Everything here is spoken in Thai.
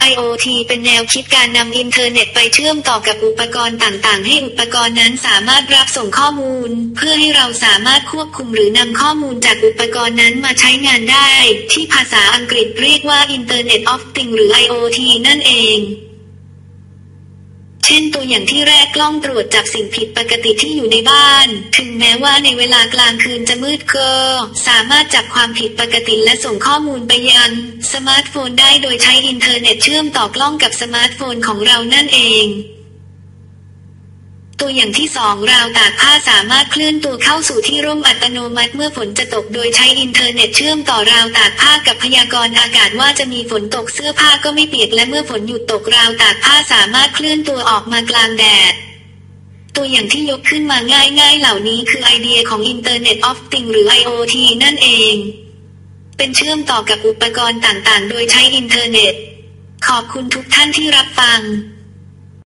IoT เป็นแนวคิดการนำอินเทอร์เน็ตไปเชื่อมต่อกับอุปกรณ์ต่างๆให้อุปกรณ์นั้นสามารถรับส่งข้อมูลเพื่อให้เราสามารถควบคุมหรือนำข้อมูลจากอุปกรณ์นั้นมาใช้งานได้ที่ภาษาอังกฤษเรียกว่า Internet of Things หรือ IoT นั่นเองเช่นตัวอย่างที่แรกกล้องตรวจจับสิ่งผิดปกติที่อยู่ในบ้านถึงแม้ว่าในเวลากลางคืนจะมืดก็สามารถจับความผิดปกติและส่งข้อมูลไปยังสมาร์ทโฟนได้โดยใช้อินเทอร์เน็ตเชื่อมต่อกล้องกับสมาร์ทโฟนของเรานั่นเองตัวอย่างที่2ราวตากผ้าสามารถเคลื่อนตัวเข้าสู่ที่ร่มอัตโนมัติเมื่อฝนจะตกโดยใช้อินเทอร์เน็ตเชื่อมต่อราวตากผ้ากับพยากรณ์อากาศว่าจะมีฝนตกเสื้อผ้าก็ไม่เปียกและเมื่อฝนหยุดตกราวตากผ้าสามารถเคลื่อนตัวออกมากลางแดดตัวอย่างที่ยกขึ้นมาง่ายๆเหล่านี้คือไอเดียของ Internet of Things หรือ IoT นั่นเองเป็นเชื่อมต่อกับอุปกรณ์ต่างๆโดยใช้อินเทอร์เน็ตขอบคุณทุกท่านที่รับฟัง